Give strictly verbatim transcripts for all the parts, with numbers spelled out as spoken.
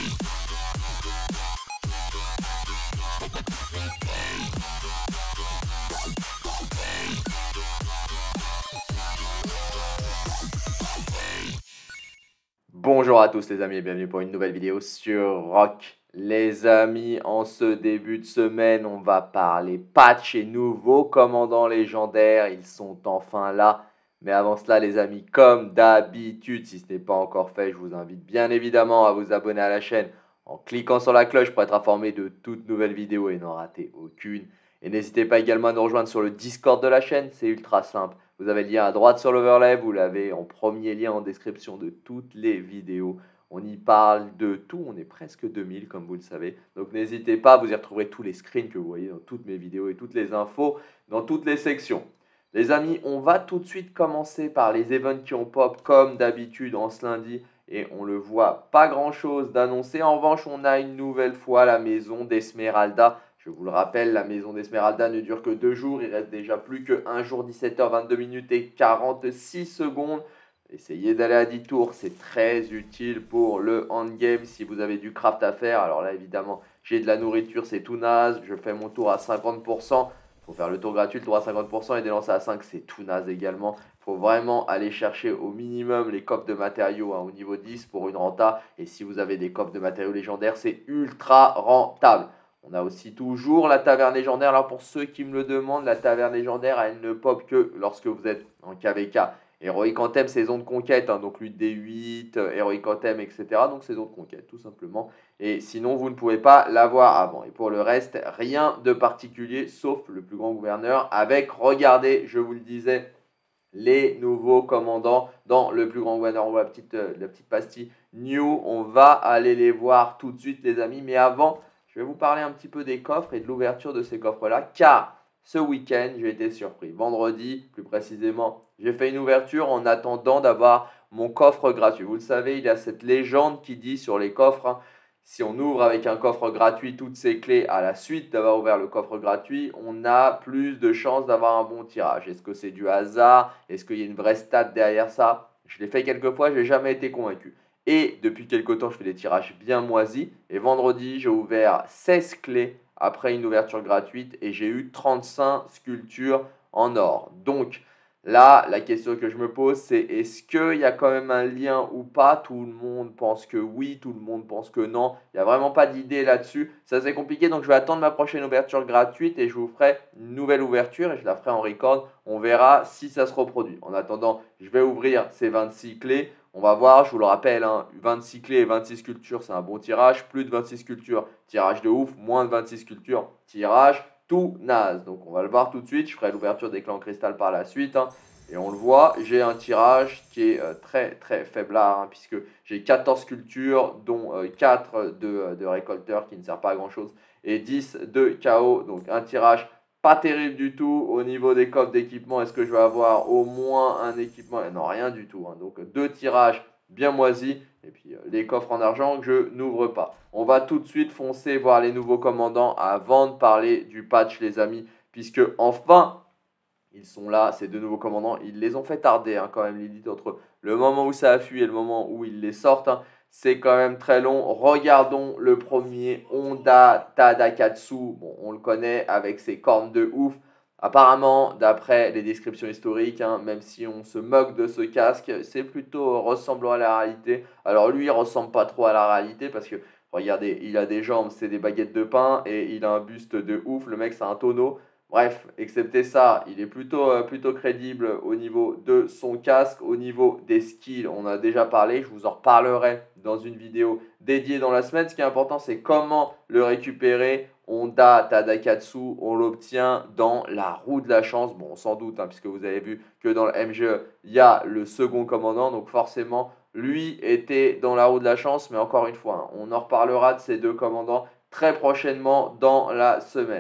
Bonjour à tous les amis et bienvenue pour une nouvelle vidéo sur Rock. Les amis, en ce début de semaine, on va parler patch et nouveaux commandants légendaires. Ils sont enfin là. Mais avant cela les amis, comme d'habitude, si ce n'est pas encore fait, je vous invite bien évidemment à vous abonner à la chaîne en cliquant sur la cloche pour être informé de toutes nouvelles vidéos et n'en rater aucune. Et n'hésitez pas également à nous rejoindre sur le Discord de la chaîne, c'est ultra simple. Vous avez le lien à droite sur l'overlay, vous l'avez en premier lien en description de toutes les vidéos. On y parle de tout, on est presque deux mille comme vous le savez. Donc n'hésitez pas, vous y retrouverez tous les screens que vous voyez dans toutes mes vidéos et toutes les infos dans toutes les sections. Les amis, on va tout de suite commencer par les events qui ont pop comme d'habitude en ce lundi. Et on le voit, pas grand chose d'annoncé. En revanche, on a une nouvelle fois la maison d'Esmeralda. Je vous le rappelle, la maison d'Esmeralda ne dure que deux jours. Il reste déjà plus que un jour, dix-sept heures vingt-deux minutes et quarante-six secondes. Essayez d'aller à dix tours, c'est très utile pour le endgame si vous avez du craft à faire. Alors là, évidemment, j'ai de la nourriture, c'est tout naze. Je fais mon tour à cinquante pour cent. Il faut faire le tour gratuit, le tour à cinquante pour cent et des lancers à cinq, c'est tout naze également. Il faut vraiment aller chercher au minimum les coffres de matériaux hein, au niveau dix pour une renta. Et si vous avez des coffres de matériaux légendaires, c'est ultra rentable. On a aussi toujours la taverne légendaire. Alors pour ceux qui me le demandent, la taverne légendaire, elle ne pop que lorsque vous êtes en K V K. Héroïque Anthem, saison de conquête, hein, donc lutte D huit, euh, Héroïque Anthem, et cetera. Donc saison de conquête, tout simplement. Et sinon, vous ne pouvez pas l'avoir avant. Et pour le reste, rien de particulier, sauf le plus grand gouverneur, avec, regardez, je vous le disais, les nouveaux commandants dans le plus grand gouverneur. On voit la petite, euh, la petite pastille New. On va aller les voir tout de suite, les amis. Mais avant, je vais vous parler un petit peu des coffres et de l'ouverture de ces coffres-là, car ce week-end, j'ai été surpris. Vendredi, plus précisément, j'ai fait une ouverture en attendant d'avoir mon coffre gratuit. Vous le savez, il y a cette légende qui dit sur les coffres, hein, si on ouvre avec un coffre gratuit toutes ses clés à la suite d'avoir ouvert le coffre gratuit, on a plus de chances d'avoir un bon tirage. Est-ce que c'est du hasard? Est-ce qu'il y a une vraie stat derrière ça? Je l'ai fait quelques fois, je n'ai jamais été convaincu. Et depuis quelques temps, je fais des tirages bien moisis. Et vendredi, j'ai ouvert seize clés après une ouverture gratuite et j'ai eu trente-cinq sculptures en or. Donc là, la question que je me pose, c'est est-ce qu'il y a quand même un lien ou pas? Tout le monde pense que oui, tout le monde pense que non. Il n'y a vraiment pas d'idée là-dessus. Ça, c'est compliqué, donc je vais attendre ma prochaine ouverture gratuite et je vous ferai une nouvelle ouverture et je la ferai en record. On verra si ça se reproduit. En attendant, je vais ouvrir ces vingt-six clés. On va voir, je vous le rappelle, hein, vingt-six clés et vingt-six sculptures, c'est un bon tirage. Plus de vingt-six sculptures, tirage de ouf. Moins de vingt-six sculptures, tirage tout naze. Donc on va le voir tout de suite. Je ferai l'ouverture des clans cristal par la suite. Hein. Et on le voit, j'ai un tirage qui est euh, très très faiblard. Hein, puisque j'ai quatorze sculptures, dont euh, quatre de, de récolteurs qui ne servent pas à grand chose. Et dix de K O. Donc un tirage pas terrible du tout. Au niveau des coffres d'équipement, est-ce que je vais avoir au moins un équipement? Non, rien du tout. Hein. Donc deux tirages bien moisis. Et puis euh, les coffres en argent que je n'ouvre pas. On va tout de suite foncer voir les nouveaux commandants avant de parler du patch, les amis. Puisque enfin, ils sont là, ces deux nouveaux commandants. Ils les ont fait tarder hein, quand même, Lilith, entre le moment où ça a fui et le moment où ils les sortent. Hein. C'est quand même très long. Regardons le premier, Honda Tadakatsu. Bon, on le connaît avec ses cornes de ouf. Apparemment, d'après les descriptions historiques, hein, même si on se moque de ce casque, c'est plutôt ressemblant à la réalité. Alors lui, il ressemble pas trop à la réalité parce que, regardez, il a des jambes, c'est des baguettes de pain et il a un buste de ouf. Le mec, c'est un tonneau. Bref, excepté ça, il est plutôt, euh, plutôt crédible au niveau de son casque, au niveau des skills. On a déjà parlé, je vous en reparlerai dans une vidéo dédiée dans la semaine. Ce qui est important, c'est comment le récupérer. Honda Tadakatsu, on l'obtient dans la roue de la chance. Bon, sans doute, hein, puisque vous avez vu que dans le M G E, il y a le second commandant. Donc forcément, lui était dans la roue de la chance. Mais encore une fois, hein, on en reparlera de ces deux commandants très prochainement dans la semaine.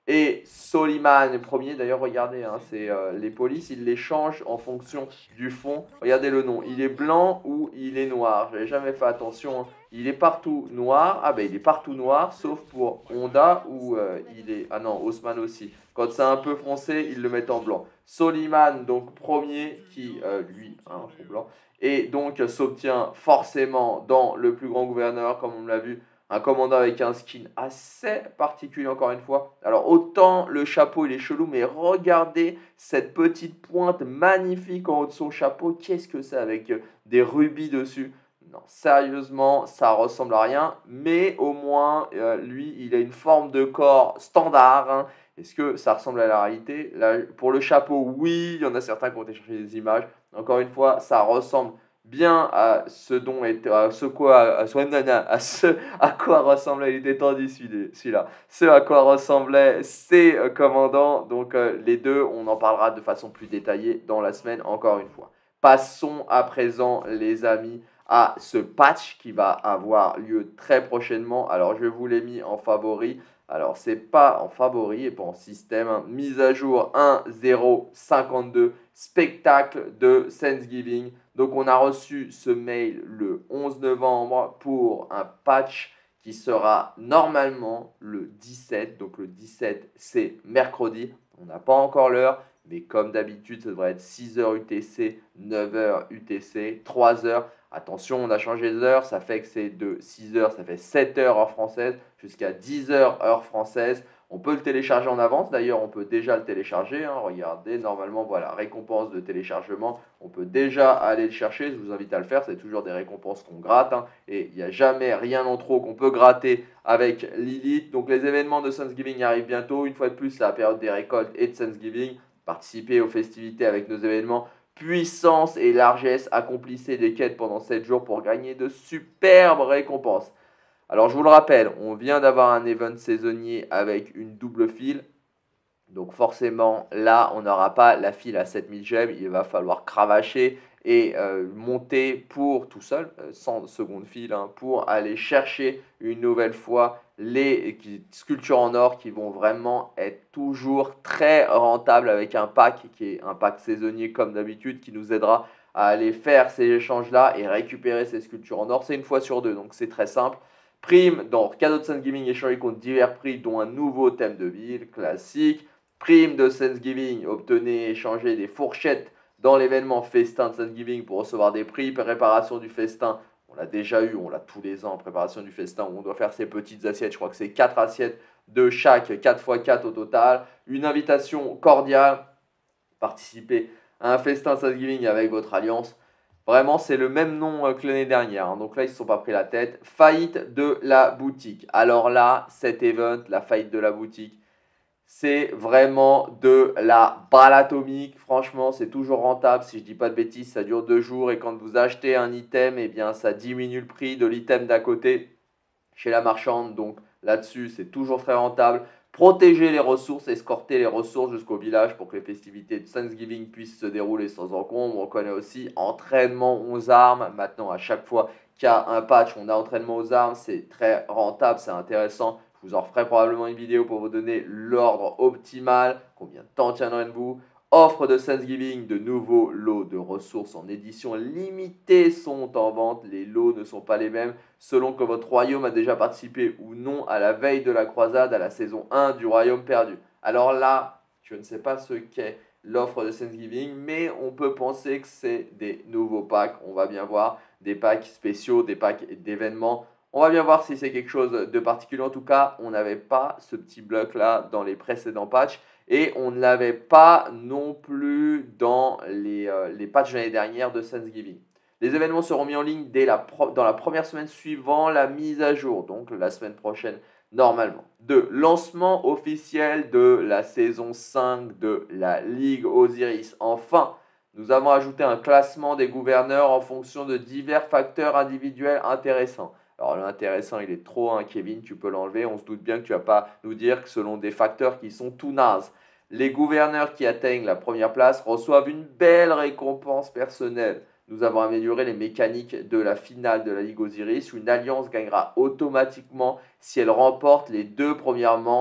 Et Soliman est premier. D'ailleurs, regardez, hein, c'est euh, les polices, ils les changent en fonction du fond. Regardez le nom. Il est blanc ou il est noir. J'avais jamais fait attention, hein. Il est partout noir. Ah ben, il est partout noir, sauf pour Honda où euh, il est... Ah non, Haussmann aussi. Quand c'est un peu foncé, ils le mettent en blanc. Soliman, donc premier, qui, euh, lui, a un fond blanc. Et donc, s'obtient forcément dans le plus grand gouverneur, comme on l'a vu, un commandant avec un skin assez particulier encore une fois. Alors autant le chapeau il est chelou, mais regardez cette petite pointe magnifique en haut de son chapeau. Qu'est-ce que c'est avec euh, des rubis dessus? Non, sérieusement, ça ressemble à rien. Mais au moins, euh, lui, il a une forme de corps standard, hein. Est-ce que ça ressemble à la réalité? Là, pour le chapeau, oui, il y en a certains qui ont été chercher des images. Encore une fois, ça ressemble bien à ce dont est, à ce quoi, à ce, à ce à quoi ressemblait, il était tendu celui-là, ce à quoi ressemblaient ces euh, commandants. Donc euh, les deux, on en parlera de façon plus détaillée dans la semaine, encore une fois. Passons à présent, les amis, à ce patch qui va avoir lieu très prochainement. Alors je vous l'ai mis en favori. Alors c'est pas en favori et pas en système, hein. Mise à jour un zéro cinquante-deux, spectacle de Thanksgiving. Donc on a reçu ce mail le onze novembre pour un patch qui sera normalement le dix-sept. Donc le dix-sept, c'est mercredi. On n'a pas encore l'heure, mais comme d'habitude, ça devrait être six heures U T C, neuf heures U T C, trois heures. Attention, on a changé d'heure, ça fait que c'est de six heures, ça fait sept heures heure française, jusqu'à dix heures heure française. On peut le télécharger en avance, d'ailleurs on peut déjà le télécharger, hein. Regardez, normalement voilà, récompense de téléchargement, on peut déjà aller le chercher, je vous invite à le faire, c'est toujours des récompenses qu'on gratte, hein. Et il n'y a jamais rien en trop qu'on peut gratter avec Lilith. Donc les événements de Thanksgiving arrivent bientôt, une fois de plus c'est la période des récoltes et de Thanksgiving. Participez aux festivités avec nos événements. Puissance et largesse, accomplissez des quêtes pendant sept jours pour gagner de superbes récompenses. Alors je vous le rappelle, on vient d'avoir un event saisonnier avec une double file. Donc forcément, là, on n'aura pas la file à sept mille gemmes. Il va falloir cravacher et euh, monter pour tout seul, euh, sans seconde file, hein, pour aller chercher une nouvelle fois les qui, sculptures en or qui vont vraiment être toujours très rentables avec un pack qui est un pack saisonnier comme d'habitude qui nous aidera à aller faire ces échanges-là et récupérer ces sculptures en or. C'est une fois sur deux, donc c'est très simple. Prime dans cadeau de Thanksgiving échangé contre divers prix, dont un nouveau thème de ville classique. Prime de Thanksgiving, obtenez échanger des fourchettes dans l'événement festin de Thanksgiving pour recevoir des prix. Préparation du festin, on l'a déjà eu, on l'a tous les ans, préparation du festin où on doit faire ces petites assiettes. Je crois que c'est quatre assiettes de chaque, quatre fois quatre au total. Une invitation cordiale, participer à un festin de Thanksgiving avec votre alliance. Vraiment, c'est le même nom que l'année dernière, hein. Donc là, ils ne se sont pas pris la tête. Faillite de la boutique. Alors là, cet event, la faillite de la boutique, c'est vraiment de la balle atomique. Franchement, c'est toujours rentable. Si je ne dis pas de bêtises, ça dure deux jours. Et quand vous achetez un item, eh bien, ça diminue le prix de l'item d'à côté chez la marchande. Donc là-dessus, c'est toujours très rentable. Protéger les ressources, escorter les ressources jusqu'au village pour que les festivités de Thanksgiving puissent se dérouler sans encombre. On connaît aussi entraînement aux armes. Maintenant, à chaque fois qu'il y a un patch, on a entraînement aux armes. C'est très rentable, c'est intéressant. Je vous en ferai probablement une vidéo pour vous donner l'ordre optimal. Combien de temps tiendrez-vous? Offre de Thanksgiving, de nouveaux lots de ressources en édition limitée sont en vente. Les lots ne sont pas les mêmes selon que votre royaume a déjà participé ou non à la veille de la croisade à la saison un du royaume perdu. Alors là, je ne sais pas ce qu'est l'offre de Thanksgiving, mais on peut penser que c'est des nouveaux packs. On va bien voir des packs spéciaux, des packs d'événements. On va bien voir si c'est quelque chose de particulier. En tout cas, on n'avait pas ce petit bloc-là dans les précédents patchs. Et on ne l'avait pas non plus dans les, euh, les patchs de l'année dernière de Thanksgiving. Les événements seront mis en ligne dès la dans la première semaine suivant la mise à jour, donc la semaine prochaine normalement. deux. Lancement officiel de la saison cinq de la Ligue Osiris. Enfin, nous avons ajouté un classement des gouverneurs en fonction de divers facteurs individuels intéressants. Alors l'intéressant, il est trop, hein, Kevin, tu peux l'enlever. On se doute bien que tu ne vas pas nous dire que selon des facteurs qui sont tout nazes. Les gouverneurs qui atteignent la première place reçoivent une belle récompense personnelle. Nous avons amélioré les mécaniques de la finale de la Ligue Osiris où une alliance gagnera automatiquement si elle remporte les deux premières manches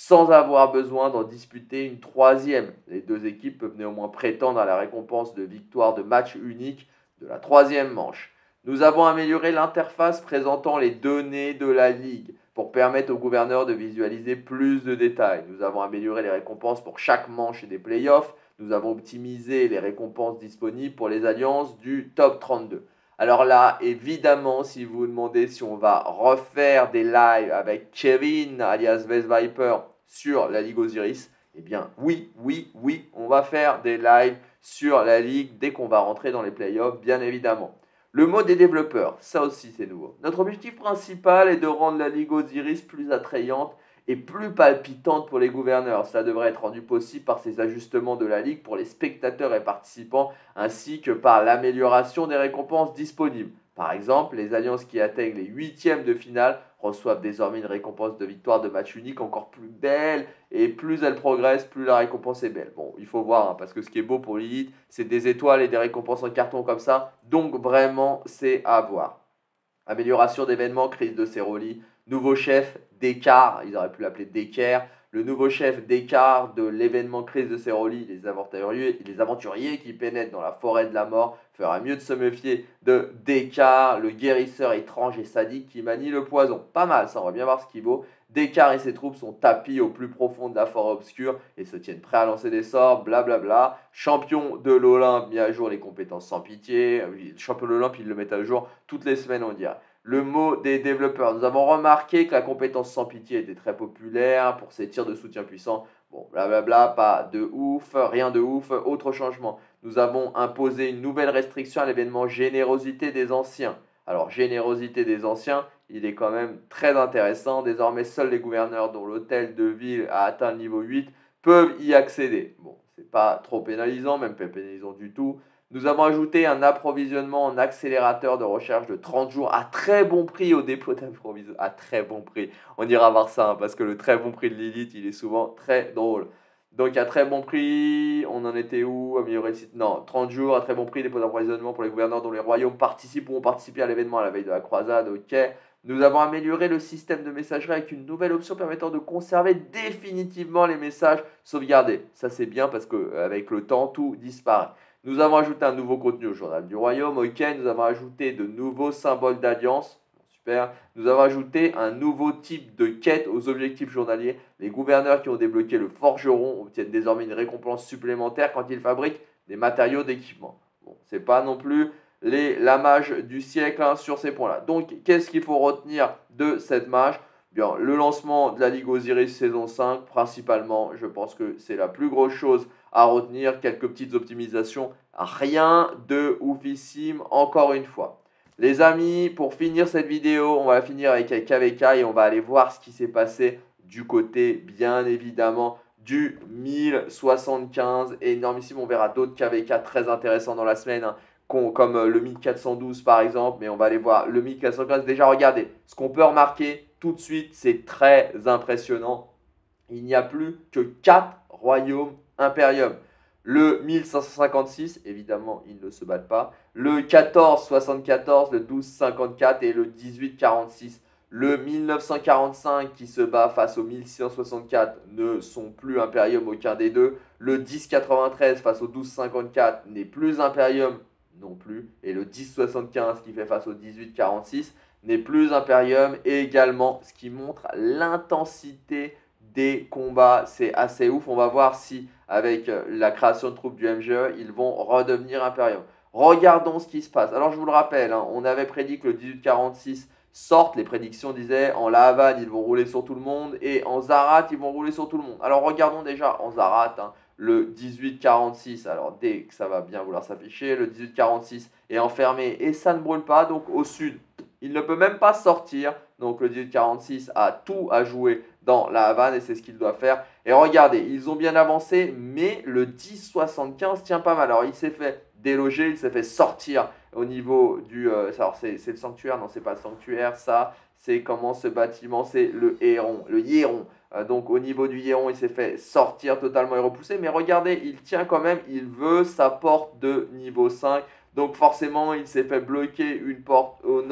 sans avoir besoin d'en disputer une troisième. Les deux équipes peuvent néanmoins prétendre à la récompense de victoire de match unique de la troisième manche. Nous avons amélioré l'interface présentant les données de la ligue pour permettre aux gouverneurs de visualiser plus de détails. Nous avons amélioré les récompenses pour chaque manche des playoffs. Nous avons optimisé les récompenses disponibles pour les alliances du top trente-deux. Alors là, évidemment, si vous vous demandez si on va refaire des lives avec Kevin, alias Vez Viper, sur la Ligue Osiris, eh bien oui, oui, oui, on va faire des lives sur la Ligue dès qu'on va rentrer dans les playoffs, bien évidemment. Le mot des développeurs, ça aussi c'est nouveau. Notre objectif principal est de rendre la Ligue Osiris plus attrayante et plus palpitante pour les gouverneurs. Cela devrait être rendu possible par ces ajustements de la Ligue pour les spectateurs et participants, ainsi que par l'amélioration des récompenses disponibles. Par exemple, les alliances qui atteignent les huitièmes de finale reçoivent désormais une récompense de victoire de match unique encore plus belle, et plus elle progresse, plus la récompense est belle. Bon, il faut voir, hein, parce que ce qui est beau pour l'élite, c'est des étoiles et des récompenses en carton comme ça, donc vraiment, c'est à voir. Amélioration d'événements, crise de Ceroli, nouveau chef d'écart, ils auraient pu l'appeler d'équerre, le nouveau chef d'écart de l'événement crise de Ceroli, les aventuriers, les aventuriers qui pénètrent dans la forêt de la mort, fera mieux de se méfier de Descartes, le guérisseur étrange et sadique qui manie le poison. Pas mal, ça, on va bien voir ce qu'il vaut. Descartes et ses troupes sont tapis au plus profond de la forêt obscure et se tiennent prêts à lancer des sorts, blablabla. Champion de l'Olympe, mis à jour les compétences sans pitié. Champion de l'Olympe, ils le mettent à jour toutes les semaines, on dirait. Le mot des développeurs. Nous avons remarqué que la compétence sans pitié était très populaire pour ses tirs de soutien puissants. Bon, blablabla, pas de ouf, rien de ouf. Autre changement, nous avons imposé une nouvelle restriction à l'événement Générosité des Anciens. Alors, Générosité des Anciens, il est quand même très intéressant. Désormais, seuls les gouverneurs dont l'hôtel de ville a atteint le niveau huit peuvent y accéder. Bon, c'est pas trop pénalisant, même pas pénalisant du tout. Nous avons ajouté un approvisionnement en accélérateur de recherche de trente jours à très bon prix au dépôt d'approvisionnement. À très bon prix. On ira voir ça, hein, parce que le très bon prix de l'élite, il est souvent très drôle. Donc à très bon prix, on en était où? Améliorer le site. Non, trente jours à très bon prix, dépôt d'approvisionnement pour les gouverneurs dont les royaumes participent ou ont participé à l'événement à la veille de la croisade. Ok. Nous avons amélioré le système de messagerie avec une nouvelle option permettant de conserver définitivement les messages sauvegardés. Ça c'est bien parce qu'avec le temps, tout disparaît. Nous avons ajouté un nouveau contenu au journal du royaume. Ok, nous avons ajouté de nouveaux symboles d'alliance. Super. Nous avons ajouté un nouveau type de quête aux objectifs journaliers. Les gouverneurs qui ont débloqué le forgeron obtiennent désormais une récompense supplémentaire quand ils fabriquent des matériaux d'équipement. Bon, c'est pas non plus les, la mage du siècle, hein, sur ces points-là. Donc, qu'est-ce qu'il faut retenir de cette mage? Bien, le lancement de la Ligue Osiris saison cinq, principalement, je pense que c'est la plus grosse chose à retenir. Quelques petites optimisations, rien de oufissime, encore une fois. Les amis, pour finir cette vidéo, on va la finir avec K V K et on va aller voir ce qui s'est passé du côté, bien évidemment, du mille soixante-quinze. Énormissime, on verra d'autres K V K très intéressants dans la semaine, hein, comme le mille quatre cent douze par exemple, mais on va aller voir le mille quatre cent quinze. Déjà, regardez, ce qu'on peut remarquer tout de suite, c'est très impressionnant. Il n'y a plus que quatre royaumes impériums. Le mille cinq cent cinquante-six, évidemment, ils ne se battent pas. Le quatorze soixante-quatorze, le douze cinquante-quatre et le dix-huit quarante-six. Le mille neuf cent quarante-cinq qui se bat face au mille six cent soixante-quatre ne sont plus impérium, aucun des deux. Le dix quatre-vingt-treize face au douze cinquante-quatre n'est plus impérium non plus. Et le dix soixante-quinze qui fait face au dix-huit quarante-six n'est plus impérium également. Ce qui montre l'intensité des combats, c'est assez ouf. On va voir si avec la création de troupes du M G E, ils vont redevenir impérium. Regardons ce qui se passe. Alors je vous le rappelle, hein, on avait prédit que le dix-huit quarante-six sorte. Les prédictions disaient en La Havane, ils vont rouler sur tout le monde et en Zarat, ils vont rouler sur tout le monde. Alors regardons déjà en Zarat, hein, le dix-huit quarante-six. Alors dès que ça va bien vouloir s'afficher, le dix-huit quarante-six est enfermé et ça ne brûle pas. Donc au sud, il ne peut même pas sortir. Donc le dix-huit quarante-six a tout à jouer dans la Havane et c'est ce qu'il doit faire. Et regardez, ils ont bien avancé, mais le dix soixante-quinze tient pas mal. Alors il s'est fait déloger, il s'est fait sortir au niveau du... Euh, alors c'est le sanctuaire, non c'est pas le sanctuaire, ça c'est comment ce bâtiment, c'est le héron, le hiéron. Euh, donc au niveau du hiéron, il s'est fait sortir totalement et repousser. Mais regardez, il tient quand même, il veut sa porte de niveau cinq. Donc forcément, il s'est fait bloquer une porte au nord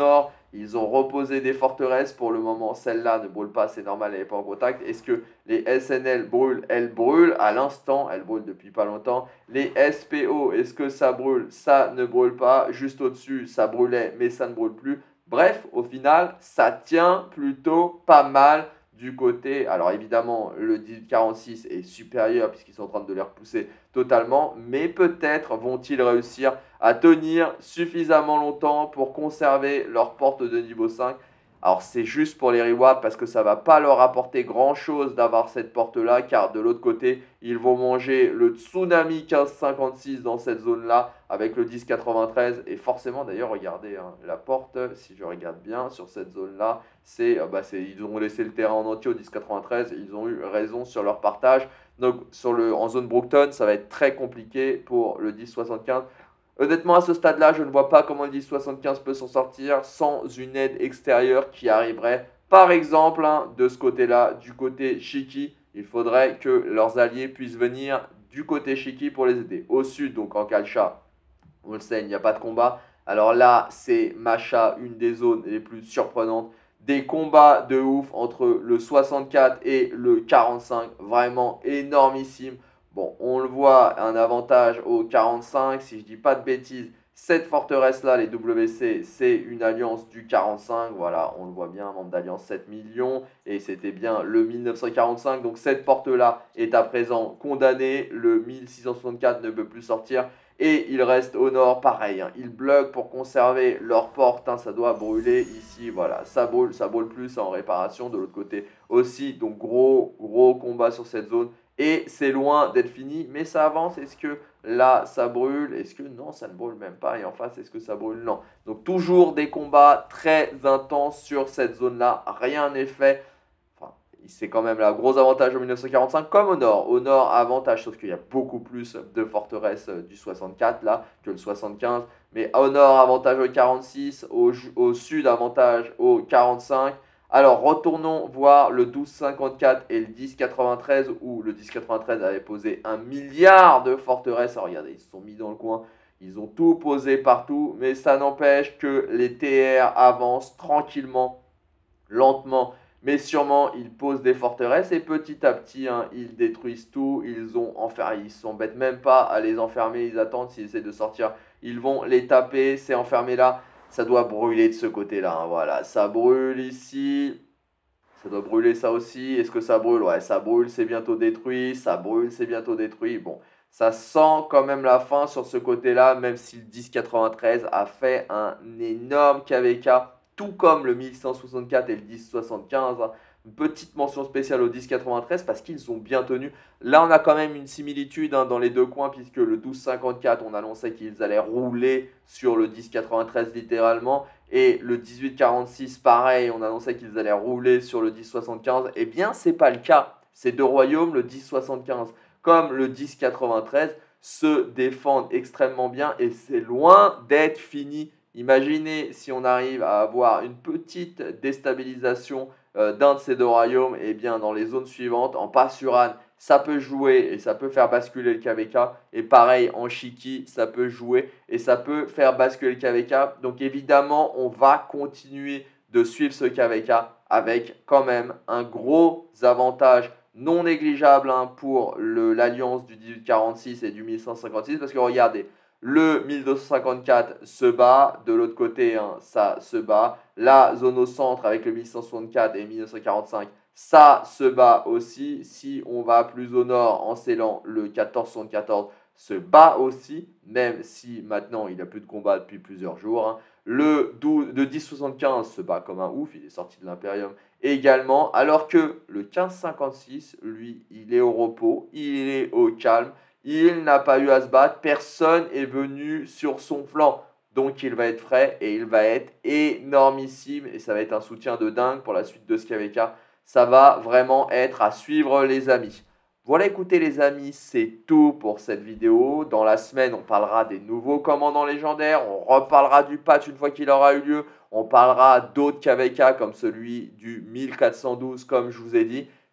Ils ont reposé des forteresses. Pour le moment, celle-là ne brûle pas, c'est normal, elle n'est pas en contact. Est-ce que les S N L brûlent? Elles brûlent à l'instant, elles brûlent depuis pas longtemps. Les S P O, est-ce que ça brûle? Ça ne brûle pas. Juste au-dessus, ça brûlait, mais ça ne brûle plus. Bref, au final, ça tient plutôt pas mal du côté. Alors évidemment, le dix-huit quarante-six est supérieur puisqu'ils sont en train de les repousser totalement, mais peut-être vont-ils réussir à tenir suffisamment longtemps pour conserver leur porte de niveau cinq. Alors c'est juste pour les rewards parce que ça ne va pas leur apporter grand chose d'avoir cette porte là, car de l'autre côté ils vont manger le tsunami quinze cinquante-six dans cette zone là avec le dix quatre-vingt-treize, et forcément d'ailleurs regardez hein, la porte, si je regarde bien sur cette zone là, c'est, euh, bah, ils ont laissé le terrain en entier au dix quatre-vingt-treize, ils ont eu raison sur leur partage. Donc sur le, en zone Brookton ça va être très compliqué pour le dix soixante-quinze. Honnêtement, à ce stade-là, je ne vois pas comment le dix soixante-quinze peut s'en sortir sans une aide extérieure qui arriverait. Par exemple, hein, de ce côté-là, du côté Shiki, il faudrait que leurs alliés puissent venir du côté Shiki pour les aider. Au sud, donc en Kalcha, on le sait, il n'y a pas de combat. Alors là, c'est Masha, une des zones les plus surprenantes. Des combats de ouf entre le soixante-quatre et le quarante-cinq, vraiment énormissime. Bon, on le voit, un avantage au quarante-cinq, si je ne dis pas de bêtises. Cette forteresse-là, les W C, c'est une alliance du quarante-cinq. Voilà, on le voit bien, membre d'alliance sept millions. Et c'était bien le mille neuf cent quarante-cinq. Donc cette porte-là est à présent condamnée. Le mille six cent soixante-quatre ne peut plus sortir. Et il reste au nord, pareil. Hein, ils bloquent pour conserver leur porte. Hein, ça doit brûler ici. Voilà, ça brûle, ça brûle plus en réparation. De l'autre côté aussi. Donc gros, gros combat sur cette zone. Et c'est loin d'être fini, mais ça avance. Est-ce que là, ça brûle? Est-ce que non, ça ne brûle même pas? Et en face, est-ce que ça brûle? Non. Donc toujours des combats très intenses sur cette zone-là. Rien n'est fait. Enfin, c'est quand même la gros avantage au mille neuf cent quarante-cinq, comme au nord. Au nord, avantage, sauf qu'il y a beaucoup plus de forteresses du soixante-quatre là que le soixante-quinze. Mais au nord, avantage au quarante-six. Au, au sud, avantage au quarante-cinq. Alors, retournons voir le douze cinquante-quatre et le dix quatre-vingt-treize, où le dix quatre-vingt-treize avait posé un milliard de forteresses. Alors, regardez, ils se sont mis dans le coin, ils ont tout posé partout, mais ça n'empêche que les T R avancent tranquillement, lentement, mais sûrement. Ils posent des forteresses et petit à petit, hein, ils détruisent tout. Ils ont enfermé, ils s'embêtent même pas à les enfermer, ils attendent. S'ils essaient de sortir, ils vont les taper. C'est enfermé là. Ça doit brûler de ce côté-là, hein, voilà, ça brûle ici, ça doit brûler ça aussi. Est-ce que ça brûle? Ouais, ça brûle, c'est bientôt détruit, ça brûle, c'est bientôt détruit. Bon, ça sent quand même la fin sur ce côté-là, même si le dix quatre-vingt-treize a fait un énorme K V K, tout comme le mille cent soixante-quatre et le dix soixante-quinze, hein. Une petite mention spéciale au dix quatre-vingt-treize parce qu'ils ont bien tenu. Là, on a quand même une similitude hein, dans les deux coins, puisque le douze cinquante-quatre, on annonçait qu'ils allaient rouler sur le dix quatre-vingt-treize littéralement. Et le dix-huit quarante-six, pareil, on annonçait qu'ils allaient rouler sur le dix soixante-quinze. Eh bien, ce n'est pas le cas. Ces deux royaumes, le dix soixante-quinze comme le dix quatre-vingt-treize, se défendent extrêmement bien et c'est loin d'être fini. Imaginez si on arrive à avoir une petite déstabilisation euh, d'un de ces deux royaumes, et eh bien dans les zones suivantes, en Pasuran, ça peut jouer et ça peut faire basculer le K V K. Et pareil, en Shiki, ça peut jouer et ça peut faire basculer le K V K. Donc évidemment, on va continuer de suivre ce K V K avec quand même un gros avantage non négligeable hein, pour l'alliance du dix-huit quarante-six et du mille cent cinquante-six. Parce que regardez, le mille deux cent cinquante-quatre se bat, de l'autre côté, hein, ça se bat. La zone au centre avec le mille cent soixante-quatre et mille neuf cent quarante-cinq, ça se bat aussi. Si on va plus au nord en scellant, le quatorze soixante-quatorze se bat aussi, même si maintenant il n'y a plus de combat depuis plusieurs jours. Hein. Le, douze, le dix soixante-quinze se bat comme un ouf, il est sorti de l'Imperium également, alors que le quinze cinquante-six, lui, il est au repos, il est au calme. Il n'a pas eu à se battre, personne est venu sur son flanc. Donc il va être frais et il va être énormissime. Et ça va être un soutien de dingue pour la suite de ce K V K. Ça va vraiment être à suivre les amis. Voilà, écoutez les amis, c'est tout pour cette vidéo. Dans la semaine, on parlera des nouveaux commandants légendaires. On reparlera du patch une fois qu'il aura eu lieu. On parlera d'autres K V K comme celui du mille quatre cent douze comme je vous ai dit.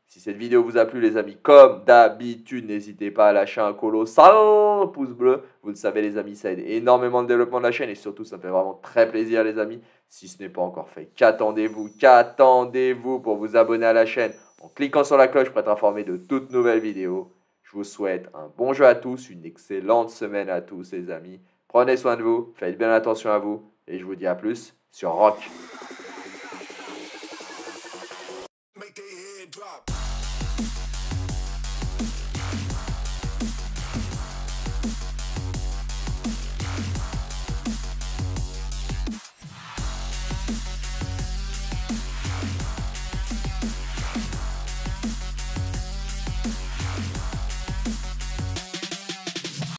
Si cette vidéo vous a plu les amis, comme d'habitude, n'hésitez pas à lâcher un colossal pouce bleu. Vous le savez les amis, ça aide énormément le développement de la chaîne et surtout ça me fait vraiment très plaisir les amis. Si ce n'est pas encore fait, qu'attendez-vous, qu'attendez-vous pour vous abonner à la chaîne en cliquant sur la cloche pour être informé de toutes nouvelles vidéos. Je vous souhaite un bon jeu à tous, une excellente semaine à tous les amis. Prenez soin de vous, faites bien attention à vous et je vous dis à plus sur Rock.